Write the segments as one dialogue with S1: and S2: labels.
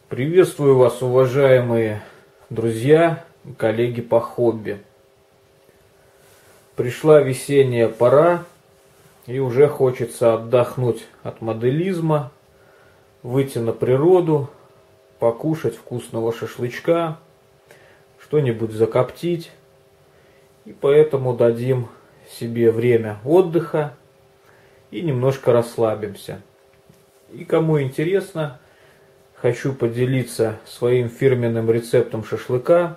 S1: Приветствую вас, уважаемые друзья и коллеги по хобби. Пришла весенняя пора, и уже хочется отдохнуть от моделизма, выйти на природу, покушать вкусного шашлычка, что-нибудь закоптить. И поэтому дадим себе время отдыха и немножко расслабимся. И кому интересно, хочу поделиться своим фирменным рецептом шашлыка,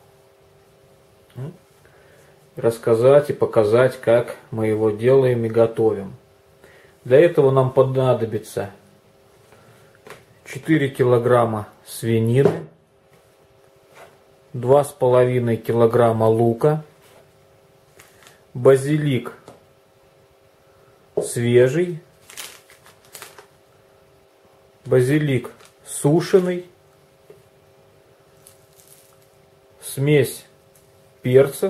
S1: рассказать и показать, как мы его делаем и готовим. Для этого нам понадобится 4 килограмма свинины, 2,5 килограмма лука, базилик свежий, базилик сушеный, смесь перцев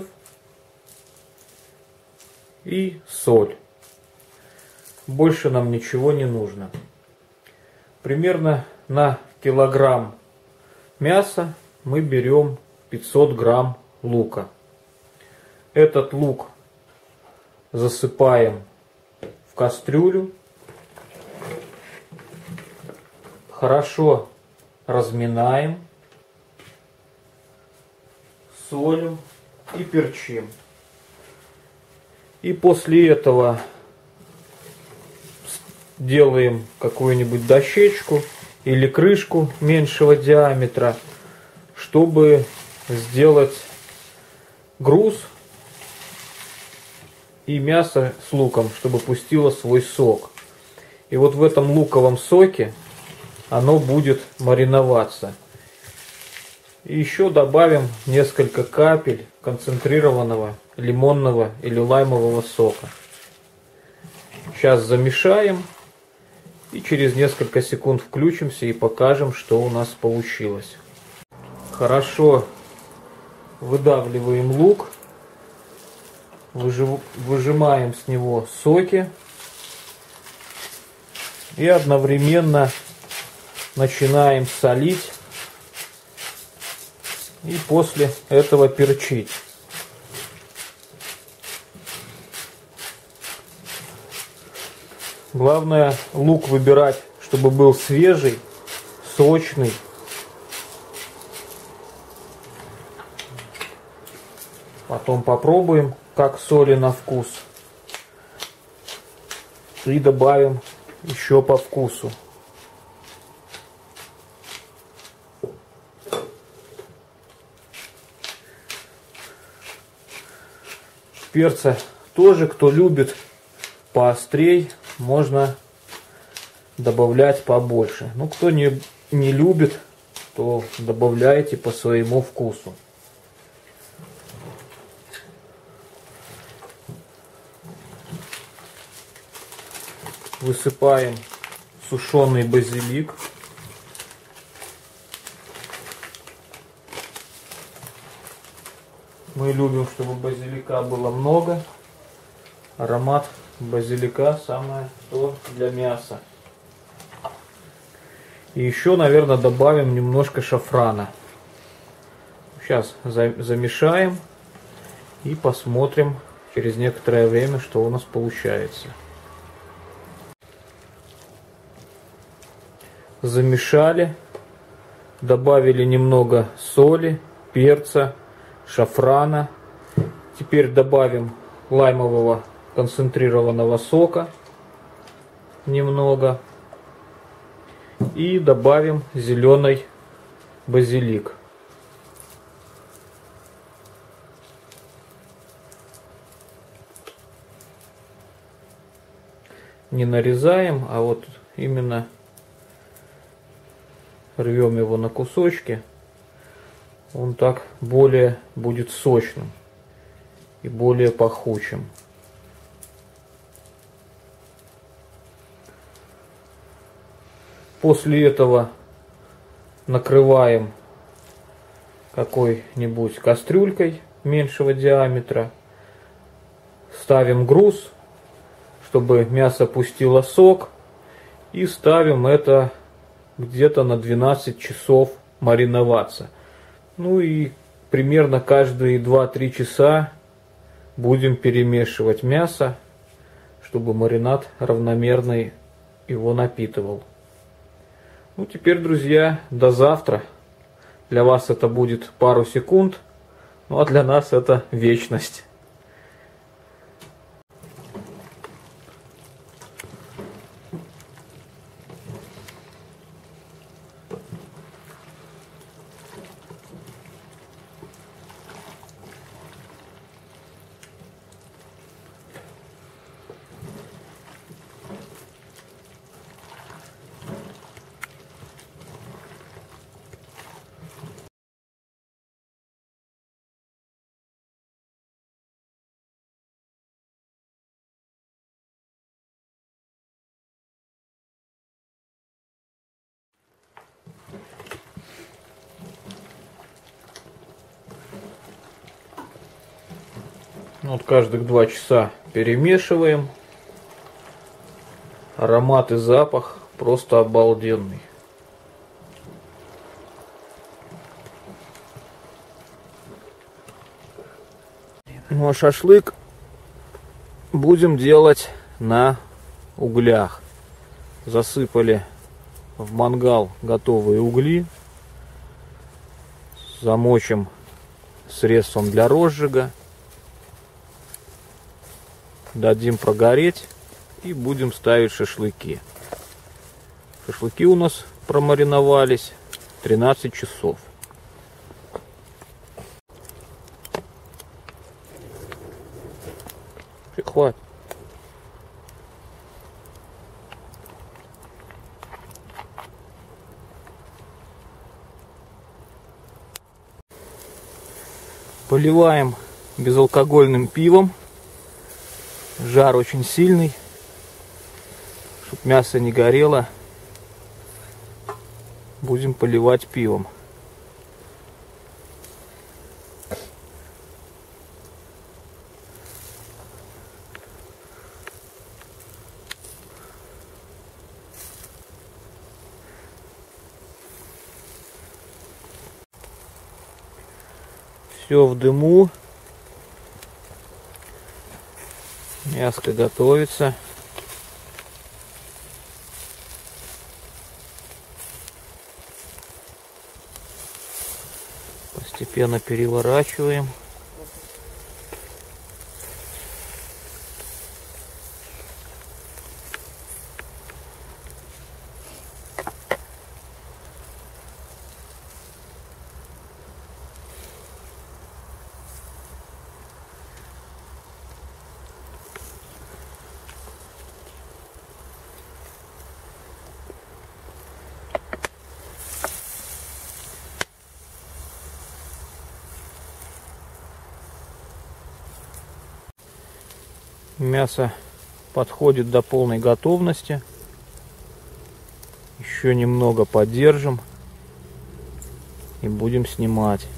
S1: и соль. Больше нам ничего не нужно. Примерно на килограмм мяса мы берем 500 грамм лука. Этот лук засыпаем в кастрюлю. Хорошо разминаем, солим и перчим. И после этого делаем какую-нибудь дощечку или крышку меньшего диаметра, чтобы сделать груз и мясо с луком, чтобы пустило свой сок. И вот в этом луковом соке оно будет мариноваться. И еще добавим несколько капель концентрированного лимонного или лаймового сока. Сейчас замешаем и через несколько секунд включимся и покажем, что у нас получилось. Хорошо выдавливаем лук, выжимаем с него соки и одновременно начинаем солить и после этого перчить. Главное, лук выбирать, чтобы был свежий, сочный. Потом попробуем, как соли на вкус. И добавим еще по вкусу. Перца тоже, кто любит поострей, можно добавлять побольше. Ну, кто не любит, то добавляйте по своему вкусу. Высыпаем сушеный базилик. Мы любим, чтобы базилика было много. Аромат базилика самое то для мяса. И еще, наверное, добавим немножко шафрана. Сейчас замешаем и посмотрим через некоторое время, что у нас получается. Замешали, добавили немного соли, перца, шафрана. Теперь добавим лаймового концентрированного сока немного и добавим зеленый базилик. Не нарезаем, а вот именно рвем его на кусочки. Он так более будет сочным и более пахучим. После этого накрываем какой-нибудь кастрюлькой меньшего диаметра. Ставим груз, чтобы мясо пустило сок. И ставим это где-то на 12 часов мариноваться. Ну и примерно каждые 2-3 часа будем перемешивать мясо, чтобы маринад равномерно его напитывал. Ну теперь, друзья, до завтра. Для вас это будет пару секунд, ну а для нас это вечность. Вот каждых 2 часа перемешиваем. Аромат и запах просто обалденный. Ну а шашлык будем делать на углях. Засыпали в мангал готовые угли. Замочим средством для розжига. Дадим прогореть и будем ставить шашлыки. Шашлыки у нас промариновались 13 часов. Хватит. Поливаем безалкогольным пивом. Жар очень сильный, чтобы мясо не горело. Будем поливать пивом. Все в дыму. Мяско готовится. Постепенно переворачиваем. Мясо подходит до полной готовности. Еще немного подержим и будем снимать.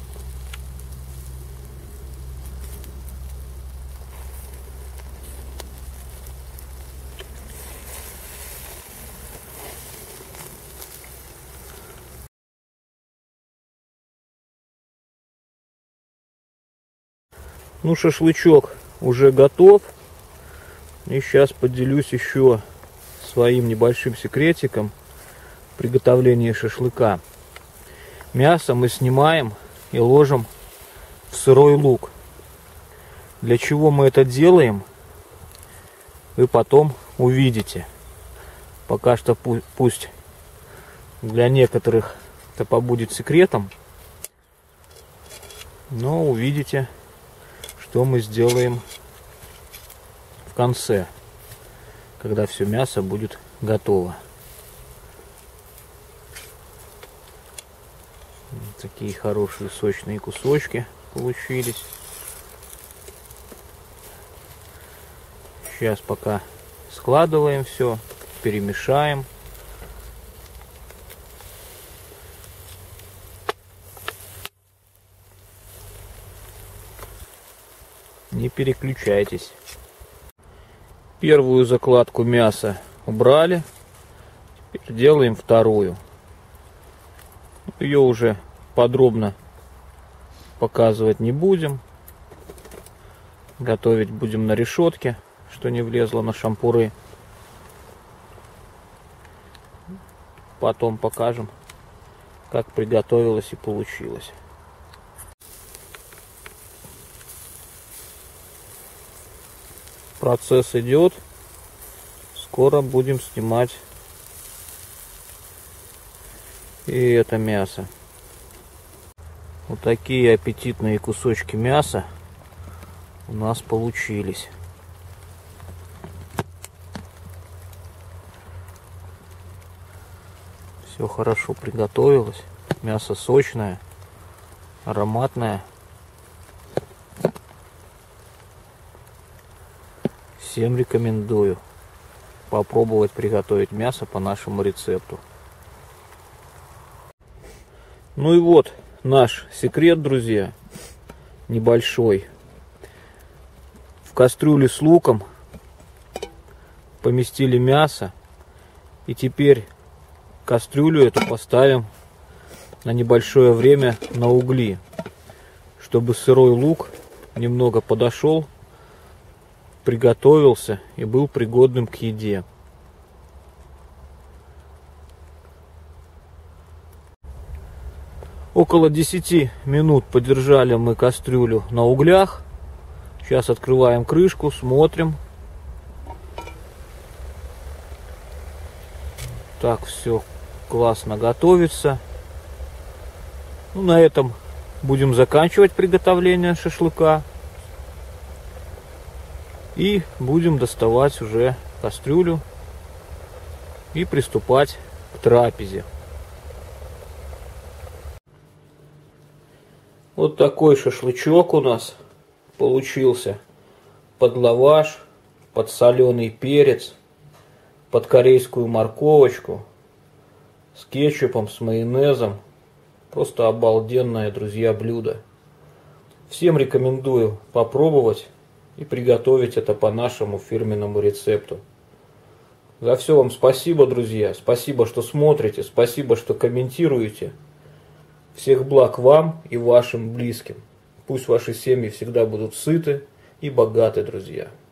S1: Ну, шашлычок уже готов. И сейчас поделюсь еще своим небольшим секретиком приготовления шашлыка. Мясо мы снимаем и ложим в сырой лук. Для чего мы это делаем, вы потом увидите. Пока что пусть для некоторых это побудет секретом, но увидите, что мы сделаем в конце, когда все мясо будет готово. Такие хорошие сочные кусочки получились. Сейчас пока складываем все, перемешаем. Не переключайтесь. Первую закладку мяса убрали. Теперь делаем вторую. Ее уже подробно показывать не будем. Готовить будем на решетке, что не влезло на шампуры. Потом покажем, как приготовилось и получилось. Процесс идет. Скоро будем снимать и это мясо. Вот такие аппетитные кусочки мяса у нас получились. Все хорошо приготовилось. Мясо сочное, ароматное. Всем рекомендую попробовать приготовить мясо по нашему рецепту. Ну и вот наш секрет, друзья, небольшой. В кастрюле с луком поместили мясо. И теперь кастрюлю эту поставим на небольшое время на угли, чтобы сырой лук немного подошел, приготовился и был пригодным к еде. Около 10 минут подержали мы кастрюлю на углях. Сейчас открываем крышку, смотрим. Так, все классно готовится. Ну, на этом будем заканчивать приготовление шашлыка. И будем доставать уже кастрюлю и приступать к трапезе. Вот такой шашлычок у нас получился. Под лаваш, под соленый перец, под корейскую морковочку, с кетчупом, с майонезом. Просто обалденное, друзья, блюдо. Всем рекомендую попробовать и приготовить это по нашему фирменному рецепту. За все вам спасибо, друзья. Спасибо, что смотрите. Спасибо, что комментируете. Всех благ вам и вашим близким. Пусть ваши семьи всегда будут сыты и богаты, друзья.